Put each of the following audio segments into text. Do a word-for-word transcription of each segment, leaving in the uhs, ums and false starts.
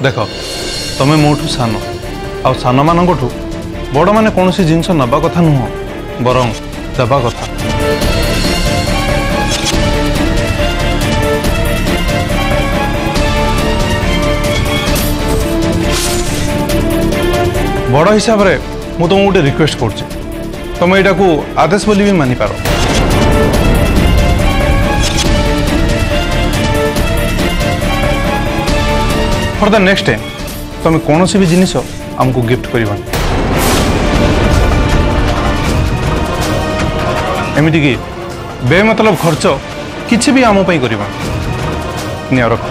देख तुम्हें मोठू सान आ सान मानू बड़ मैंने कौन सी जिनस नवा कथा नुह बरं देवा कथा। बड़ हिसाब रे मु तुमको गोटे रिक्वेस्ट कर तुम यहाँ को आदेश बोली भी मानि पार। फॉर द नेक्स्ट टाइम तुम कौन सी भी जिनिस हमको गिफ्ट करवा एमती कि बे मतलब खर्च किसी भी आम करवा नि रख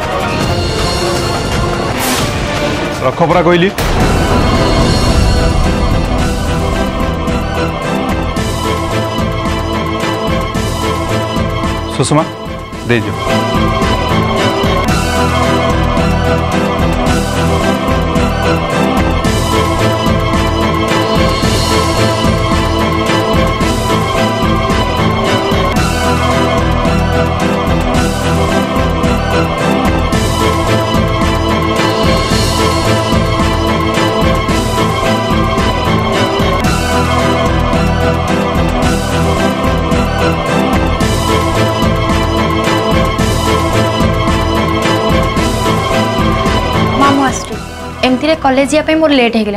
रख परा कहली। सुषमा दे जो एमती कॉलेज जाए मोर लेट हो गला।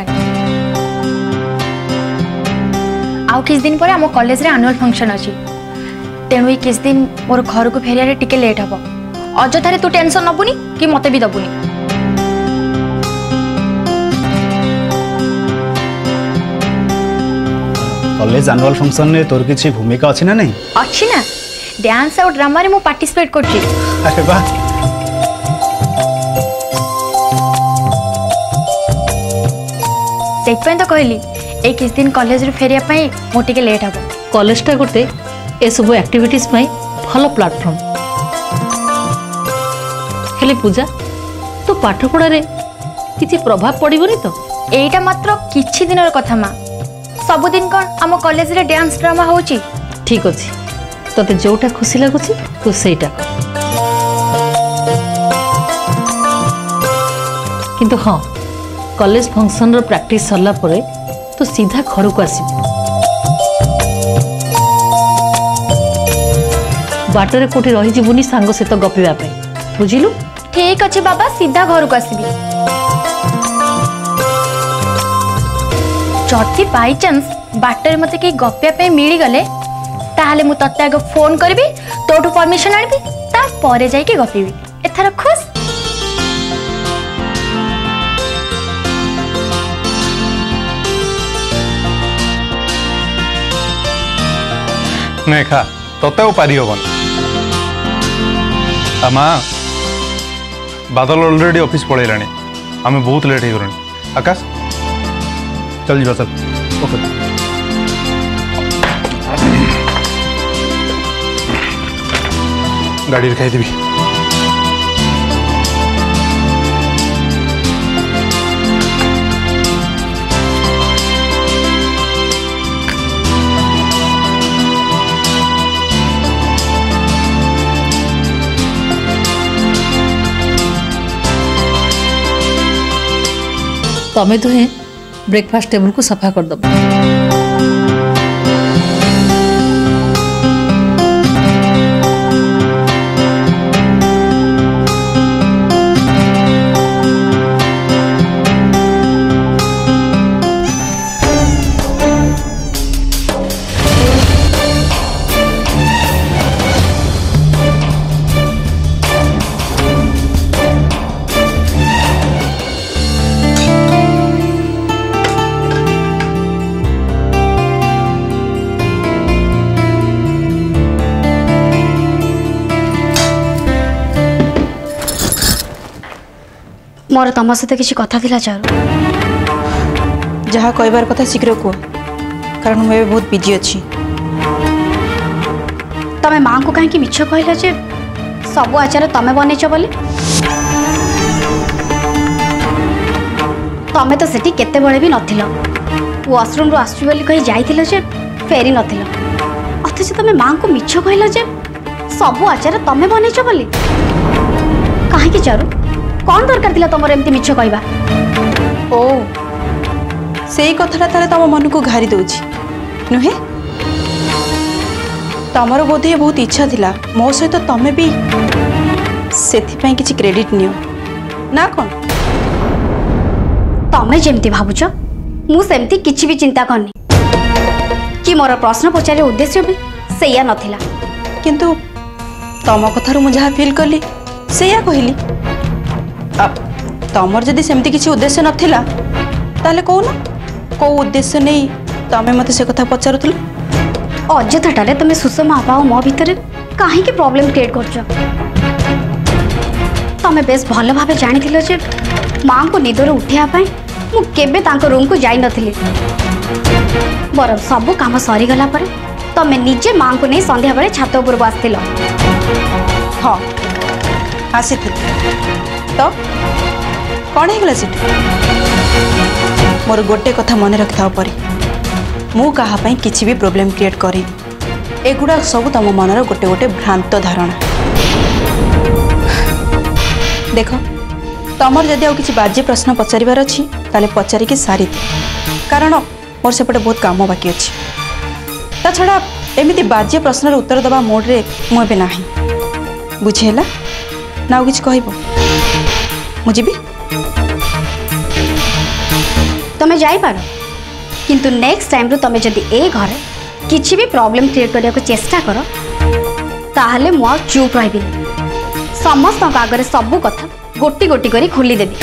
आउ किस दिन पर आम कॉलेज रे एनुअल फंक्शन अच्छी तेणु किस दिन मोर घर को फेरिया टिके लेट हम अजथारे तू टेंशन नबुनी कि मते भी दबुनी। कॉलेज एनुअल फंक्शन में तोर किसी भूमिका अच्छी ना नहीं अच्छी ना डांस और ड्रामा रे मु पार्टिसिपेट करछि। अरे वाह से तो कहली एक किस दिन कॉलेज रे फेरिया पई मोटी के लेट हबो। कॉलेज टा गोटे ए सब एक्टिविटीज पई भलो प्लेटफॉर्म हेले पूजा तो पाठ पढ़ा रे किछि प्रभाव पड़िबोनी तो एटा मात्र किछि दिनर कथा मा सब दिन कोन हम कॉलेज रे डांस ड्रामा होची। ठीक अछि तते जोटा खुशी लागुछि तू सेटा किंतु हां कॉलेज फंक्शन रो प्रैक्टिस सरला परे तो सीधा घर को आसी बाटर कोठी रही जीवनी सांग से तो गपिबा पे बुझिलु। ठीक अछि बाबा सीधा घर को आसीबी। जति बाई चांस बाटर मते के गपिया पे मिली गले ताहाले मु तत्ते आगे फोन करबी तोठू परमिशन आनबी ता परे जाई के गपिबी। एथरा खुश नहीं खा तोते पारी हबन आमा बादल ऑलरेडी ऑफिस पलैलानी आम बहुत लेट हो गलानी। आकाश चल जा चल ओके गाड़ी खाई देवी। तमें तो है ब्रेकफास्ट टेबल को सफा कर दब। मोर तम सहित किसी कथा थिला चारू जहाँ कहबार कथा शीघ्र कह कारण मुझे बहुत बिजी अच्छी। तमे माँ को कहीं मिछ कहला जे सब आचार तमे बनईच बोली तमे तो सेठी केते बळे भी नथिलो वॉशरूम रो आसु बोली कहि जाइथिलो जे फेरी नथिलो अथच तमे माँ को मिछ कहला जे सब आचार तमे बनईच बोली काहे कि चारू कौन दरकार थिला तमर एमती मिछ कहबा? ओ सेई कथाटा तारे तम मन को घारी दउछि नुहे? तमर बोधे बहुत इच्छा थिला मो सहित तमे भी सेथि पई किछि क्रेडिट नियो ना कोन? तमे जेमती भाबुछ मु सेमती किछि भी चिंता करनी कि मोर प्रश्न पचारे उद्देश्य भी सेया नथिला। किंतु तम कथारु मु जहा फील करली सेया कहली। अब तमर जदि सेमती किछि उद्देश्य नथिला ताले कोना को उद्देश्य नै तमे मते से कथा पचारुतल? अजथाटारे तमे सुषमा आपा मो भितर काहे की प्रॉब्लम क्रिएट करछ? तमे बेस भल भाबे जानिथिलो जे मां को निदर उठिया पई मु केबे तांको रूम को जाई नथिली। बरम सब काम सरी गला पर तमे निजे मां को नै संध्या बेले छात ऊपर बसथिलो। हां आसीथि तो कौन है सीट? मोर गोटे कथा मन रखिथा परी मु कहा पई किछि भी प्रॉब्लम क्रिएट करी एगुडा सब तम मनर गोटे गोटे भ्रांत धारणा। देख तमर जदि आउ किछि बाज्य प्रश्न पचारिबार अछि ताले पचारि कि सारी कारण मोर सेपटे बहुत काम बाकी अछि। ता छड़ा एमिति बाज्य प्रश्नर उत्तर दबा मोड रे मु एबे नाही। बुझेला ना किछि कहइबो? मुझे भी तमे जाई पारो किंतु नेक्स्ट टाइम रो तमे जदि ए घर किछि भी प्रॉब्लम क्रिएट करिया को चेष्टा करो ताहले मु आ चुप रहबी। समस्त आगरे सब कथा गोटी गोटी करी खोली देबी।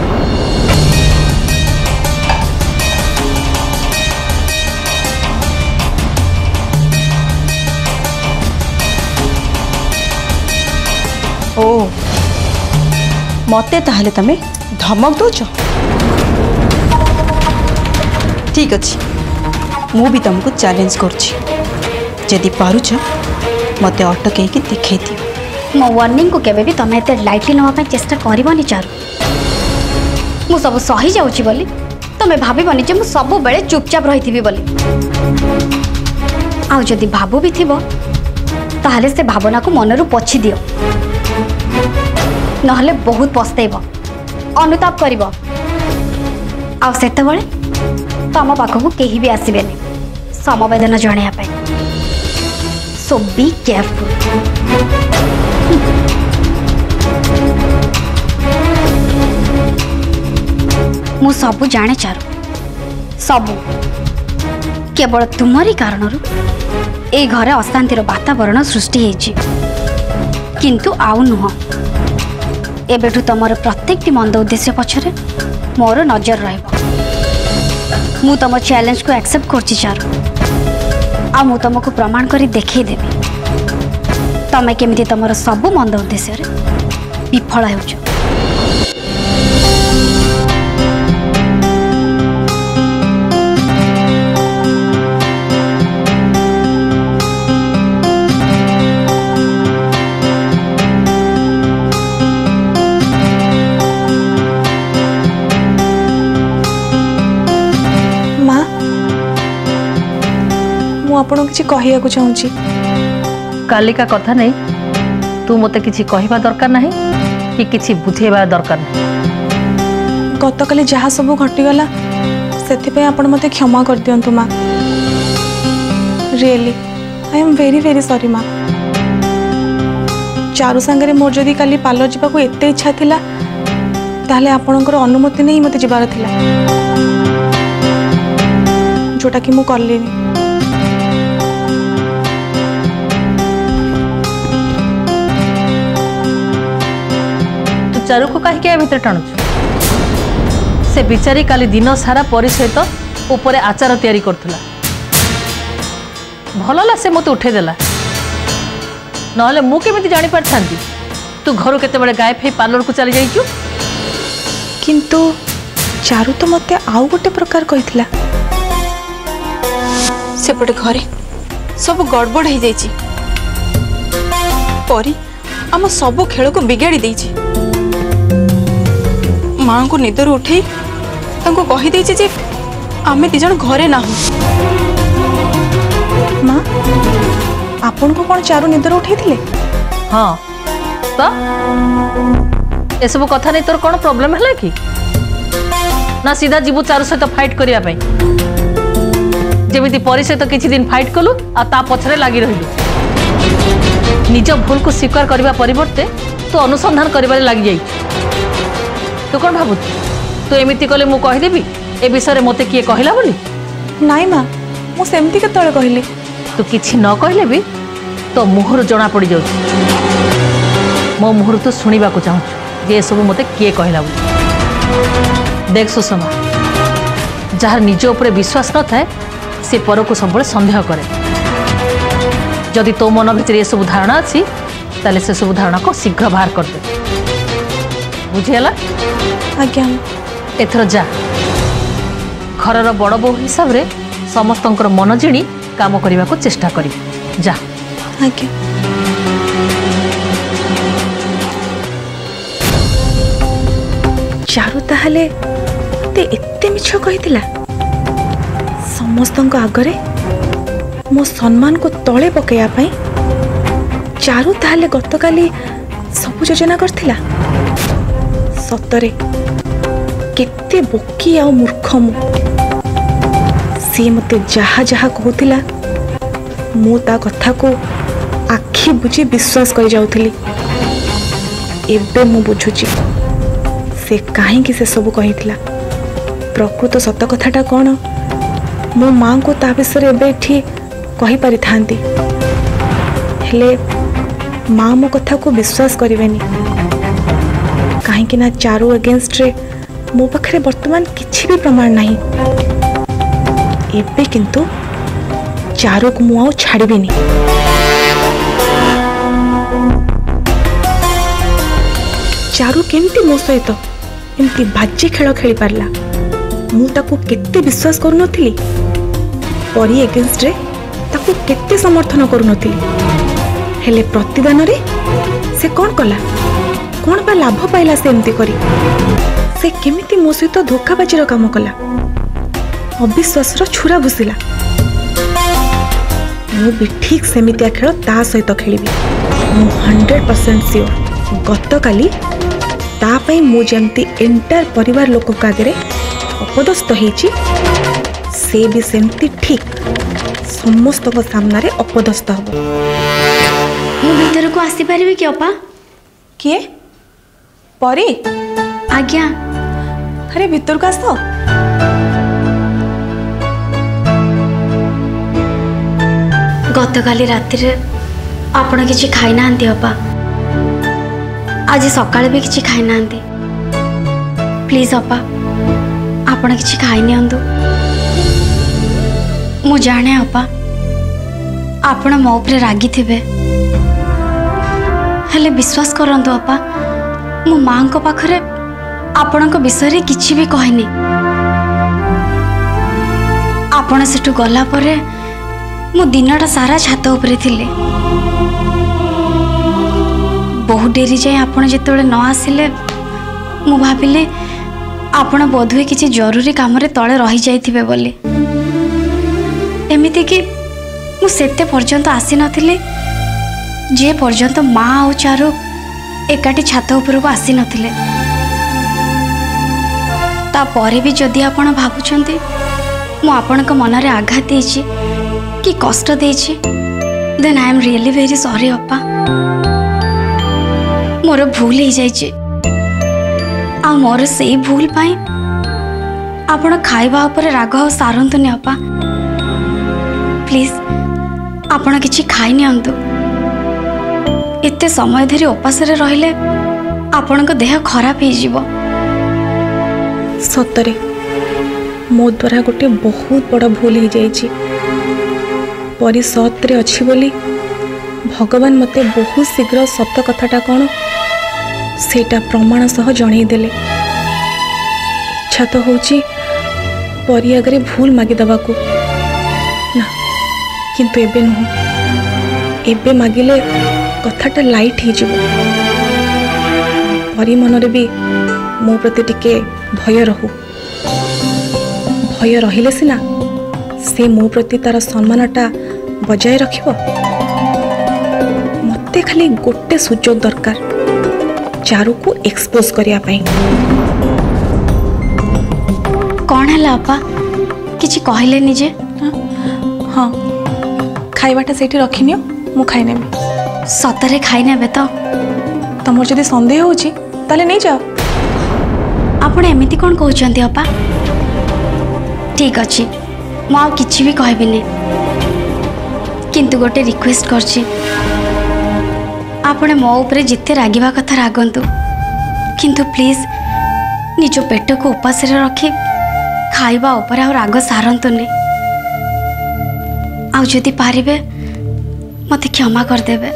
ओ मते ताहले तमे धमक दोच? ठीक अच्छे मु भी तुमको चैलेंज करछि जदि पारुछ मते अटके कि दिखे दियो। मो वार्निंग को केबे भी तमे एते लाइटली नवा पय चेष्टा करबनी चारू। मु सब सही जाउछि बोली तमे भाबिबनी जे मु सब बेले चुपचाप रहिथिबी बोली। आ जदि भाबु भी थिबो ताहले से भावना को मनरु पछि दियो नहले बहुत पछतैब अनुताप करिब। आ सेते बेले तम पाखकु केही भी आसीबेनी समवेदना जणैया पय। So be careful. मु सबु जाने चारू सबु केवल तुमरी कारणरू ए घरे अशांतिर वातावरण सृष्टि हेछि किंतु आउ नुह। एबेठु तमर प्रत्येकटी मंद उद्देश्य पछरे मोर नजर रहबो। मु तम चैलेंज को एक्सेप्ट करछि चारू आ मु तुमको प्रमाण करी देखै देबी तमे केमिति तमर सबु मंद उद्देश्य रे विफल हेउछ। आपन किछि कहिया को चाहूची कालिका कथा नहीं तू मते किछि कहिबा दरकार नहीं कि किछि बुझेबा दरकार नहीं। गतकाली जहाँ सब घटीगला से आपण मते क्षमा कर दियंतु माँ। Really I am very very sorry माँ। चारू सांगरे मोर जदि काली पार्लर जावाक एते इच्छा थिला ताहले आपणकर अनुमति नहीं मते जिबार थिला जोटा कि मु करलिनी। चारू को कहीं भितर टाणुच से बिचारी काली दिन सारा परी सहित ऊपर आचार तैयारी करथुला भलला से मत उठेदेला नहले मु केमिति जानि पारथांती तू घर केते बड़े गायब हे पार्लर को चली जाइचु। किंतु चारू तो मते आउ गोटे प्रकार कहितला सेपटे घरे सब गड़बड़ हो जाइछि परी आम सब खेल को बिगाड़ी देइछि। माँ को निदर उठे तांको कहि देइछि जे आमे दी जण घरे ना हो। माँ आपन को कौन चारू निदर उठे थिले? हाँ तो एसबू कथा नहीं तोर कौन प्रॉब्लम है कि ना सीधा जीवु चारू सहित फाइट करिया पई जेमिति परी सहित किछि दिन फाइट कलु आ ता पछरे लागि रहिलु निज भूल को स्वीकार करबा परिवर्ते तो अनुसंधान करिबारे लागि जाई तो कौन भाबु तो एमिति कले मु कहि देबी ए विषय रे मते किए कहिला बोली नाई माँ मु सेमती केतळे कहली तू किछि न कहले भी तो मुहर जना पड़ी जाउ मो मुहर तो सुनिबा को चाहू जे सब मते किए कहला बोली देख सुषमा जहार निज उपरे विश्वास न थाए से पर को सब संदेह करे जदि तो मन भीतर ये सब धारणा अच्छी ताले से सब धारणा को शीघ्र बाहर कर दे बुझीगला आज्ञा एथर जा घरर बड़ बो हिसाब रे समस्तंकर मन जिणी काम करने को चेष्टा करी जा आज्ञा चारु ताहले ते एते मिछ कहितिला समस्तंक आगरे मो सम्मान को तले पकेया पई चारु ताहले गतकाली सब योजना करथिला सतरे केते बोकी आ मूर्ख मु सी मते जहा जहा कहूतिला मु ता कथा को आखि बुझी विश्वास कर जाउथली एबे मु बुझुची से काहे कि से सब कहिथिला प्रकृत सत कथाटा कौन मो माँ को ता विषय एबे ठी कहि पारि थांती हेले माँ मो कथा को विश्वास करिवेनी काहे कि ना चारु अगेंस्ट रे मो पाखरे वर्तमान किछि भी प्रमाण नहीं एबे किंतु चारु को मु आउ छाड़िबिनी चारु केमती मो सहित एमती बाजी खेल खेली पारला मु ताकू केते विश्वास करू नथिली परी अगेंस्ट रे ताकू केते समर्थन करू नथिली हेले प्रतिदान रे से कौन कला कौन बा लाभ पाइला से एमती करी से केमिति मो सहित धोखाबाजीर काम कला अविश्वासर छुरा भूसिला मु भी ठीक सेमितिया खेल ता सहित खेलिबी मु हंड्रेड परसेंट सियोर गतकाली ता पई मु जेमती एंटायर परिवार लोक का आगे अपदस्थ होईची से भी सेमती ठीक समस्त को सामने अपदस्थ हबो मु भीतर को आसी पारिबे कि अपा किए परी आज्ञा अरे भीतर को आस गतकाली राति रे आपण किछि खाइ नांती अपा आज सकाळे भी किछि खाइ नांती प्लीज अपा आपण किछि खाइ नियंतु मु जाने अपा आपण मो उपरे रागी थिबे हेले विश्वास करंतु अपा मो मां को पाखरे आपणक विषय रे किछि भी कहनी आपण सेठु गला परे मु दिनटा सारा छात उपरे थिले बहुत डेरी जाए आपण जेतेबेले न आसिले मु भाबिले आपण बोधुए किछि जरूरी काम रे तळे रही जाइथिबे बोली एमिति कि मु सेते पर्यंत आसी नथिले जे पर्यंत माँ आ चारु एकाठी छात उपरको आसी नथिले ता परे भी जदि आपण भाबुचंती मु आपणक मनरे आघात देछि कि कष्ट देछि then I am really very sorry अपा मोर भूल हो जाइए आ मोर से भूल पाई आपण खाइबा ऊपर राग आ सारंतुनि अपा प्लीज आपण किछि खाइ नियंतु एते समय धरी उपास रे रहिले आपणक देह खराब हो जिवो सतरे मो द्वारा गोटे बहुत बड़ भूल हो जाइछि परी सतरे अछि बोली भगवान मते बहुत शीघ्र सत कथाटा कौन सेटा प्रमाण सह जणई देले इच्छा तो होची परी आगे भूल मागी दबाकू ना किंतु एबे नुह एबे मागिले कथाटा लाइट हो जिवो परी मनरे भी मो प्रति टिके भय रहू भय रहिले सिना से मो प्रति तार सम्मानटा बजाय रखिबो मते खाली गोटे सुजोग दरकार चारू को एक्सपोज करिया पई। कौन है अपा किछि कहले निजे? हाँ खाइबाटा सेठी रखिनियो मु खाई नेबी। सतरे खाई नेबे तो? तमर जदि संदेह होछि ताले नहीं जाओ। आपण एमिति कोन कहउचंती अपा? ठीक अछि मु आ किछि भी कहबिनी, किंतु गोटे रिक्वेस्ट करछि आपण मो ऊपर जिते रागिबा कथा रागंतु, किंतु प्लीज निज पेट को उपास रखी खाइबा ऊपर आ राग सारंतुनी। आ जदि पारिबे मते क्षमा कर देबे।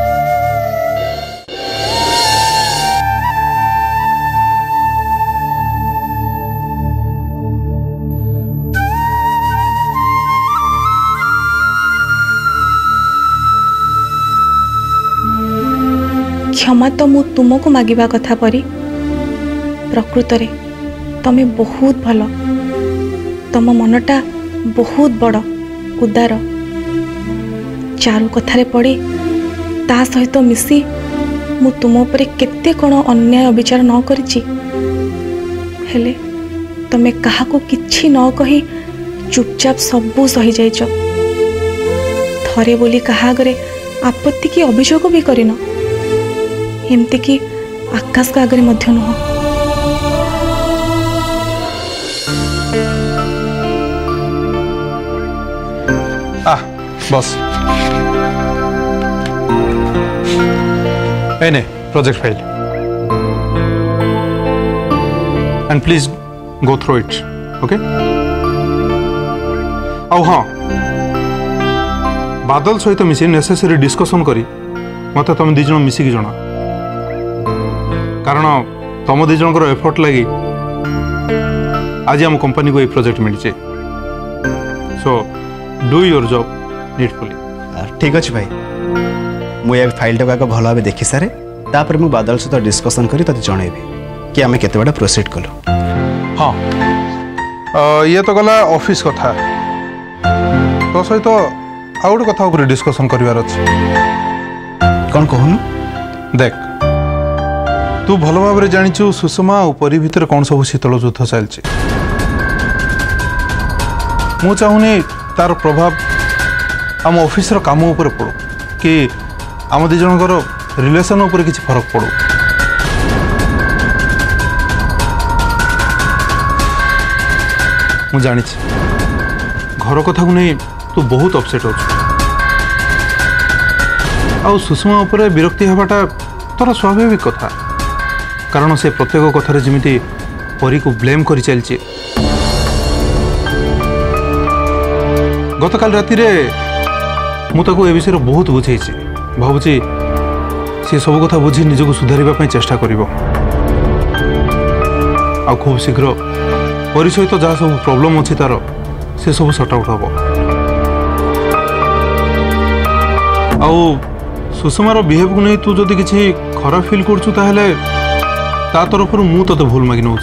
क्षमा तो मु तुमको मागिबा कथा परी, प्रकृत रे तमे बहुत भल, तम मनटा बहुत बड़ उदार। चारू कथारे पड़ी ता सहित मिसी मु तुम उपरे केते कोन अन्याय विचार न करिछि, हेले तमे काहाको किछि न कहि चुपचाप सबू सही जाइछ। थरे बोली कहा आगरे आपत्ति की अभियोग भी करिन, एमती कि आकाश का आगरे मध्य नुह। आ बस ए ने project file and please go through it. Okay आउ हाँ बादल सहित मिसी नेसेसरी डिस्कशन करी मत तुम दिज मिसिकी जना, कारण तुम दिज एफर्ट लगी आज आम कंपनी को ये प्रोजेक्ट मिली। So do your job needfully. ठीक अच्छे भाई, मुझे फाइल टाक भल भाव देखी सारे तापर मु बादल सहित डिस्कसन करी तते जनइबी कि आमे केते बड़ा प्रोसीड कलु। हाँ अ, ये तो गला ऑफिस कथा, तो सहित आउ गोटे कथा ऊपर डिस्कसन करिवार अछि। कौन कहूनु? देख तू भल भाव जानिचु सुषमा और परी भितर कौन सब शीतल युद्ध चलछि। मु चाहूनी तार प्रभाव आम ऑफिस काम उपर पड़ू कि आम दी जनकर रिलेशन उपर किछि फरक पड़ू। मु जानी घर कथा को नहीं तू बहुत अपसेट हो। आ सुषमा उपर विरक्ति हवाटा तोर स्वाभाविक कथा, कारण से प्रत्येक कथार जमी परी को ब्लेम कर चलछि। गतकाल राति रे मु ताको ए विषय बहुत बुझे भावुची सी सब कथा बुझी निजको सुधारिबा चेष्टा करिवो। आ खूब शीघ्र परी सहित जहाँ सब प्रॉब्लम अच्छी तार से सब सॉर्ट आउट हम। आउ सुषमार बिहेव को नहीं तू जदि किसी खराब फील करछु ताहले ता तरफ मु तते भूल मागि नउछ।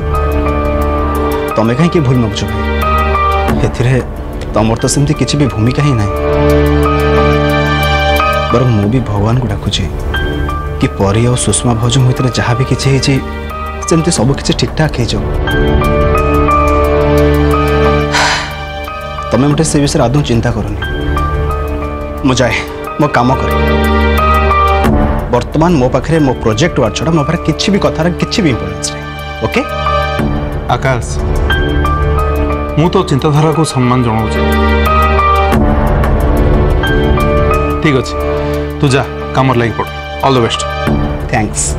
तमे कहीं के भूल मागछ भाई, एथिरे तमर तो सेमती किछि भी भूमिका ही नहीं। बर मु भी भगवान को डाकुछि कि परी और सुषमा भौज भितर जहाँ भी किछि हेछि सेमती सब किछि ठीक ठाक हे जाओ। तमे मते से विषय आदौ चिंता करनी, मु जाए मो काम करे। वर्तमान मो पाखरे मो प्रोजेक्ट वार छड़ा मो पाखरे किछि भी कथार किछि भी इंपोर्टेंस नहीं। ओके आकाश मु तो चिंताधारा को सम्मान जनाऊँ। ठीक अच्छे तू जा काम लगी पड़। All the best. थैंक्स।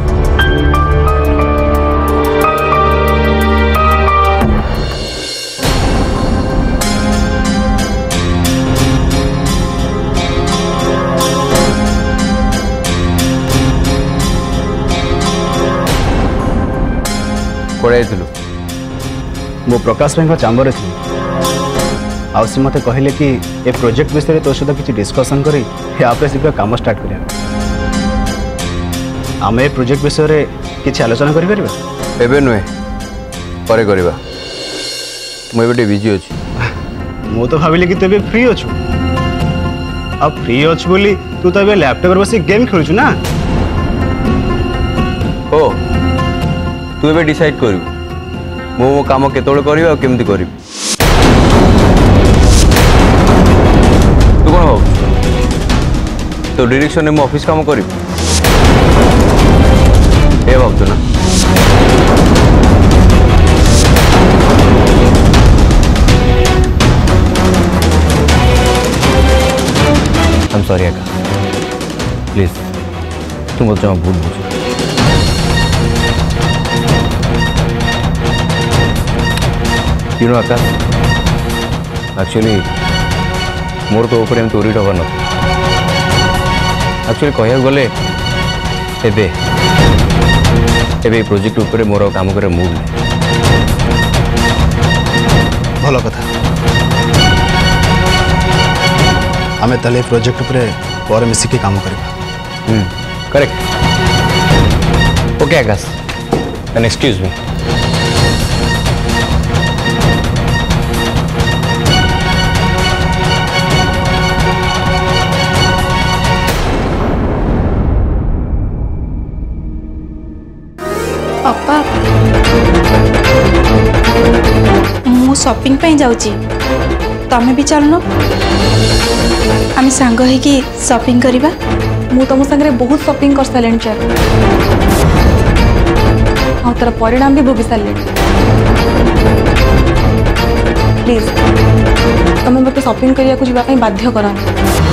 कोड़े थी मो प्रकाश भाई चांबर थी आ मत कहले कि ए प्रोजेक्ट विषय तो सहित किसी डिस्कसन करी आप शीघ्र काम स्टार्ट करिया। आम ए प्रोजेक्ट विषय किसी आलोचना करि परबा? एबे नुहे परे करबा, मु एबे बिजी अछि। मु तो भाविले कि तू एबे फ्री अछु। अब फ्री अछु बोली तू तो एबे लैपटॉप पर बसी गेम खेलुछु ना? ओ तू एबे डिसाइड करू मो मो काम केतोळे करियो आ केमती करियो तू कोन हो तो डायरेक्शन में मो ऑफिस काम करियो ए बाबू ना आई एम सॉरी आका प्लीज तुम मत जमा भूल बुझ यू नो आका एक्चुअली मोर तो ऊपर एमती उरीट हबार न एक्चुअली कहया गले एबे एबे प्रोजेक्ट ऊपर मोर काम करे मूड नहीं भल कथा आमे तले प्रोजेक्ट उपरे पर मिसिकी काम करबा hmm correct okay Akash and excuse me अप्पा मु शॉपिंग पे जाऊची तमे भी चलनो आम सांग है कि शॉपिंग करबा ମୁଁ ତମ ସାଙ୍ଗରେ ବହୁତ ସପିଂ କରିସାରିଲିଣି ଚାରୁ ଆଉ ତାର ପରିଣାମ ବି ଭୋଗି ସାରିଲିଣି ପ୍ଲିଜ୍ ତମେ ମୋତେ ସପିଂ କରିବାକୁ ଯିବା ପାଇଁ ବାଧ୍ୟ କରନି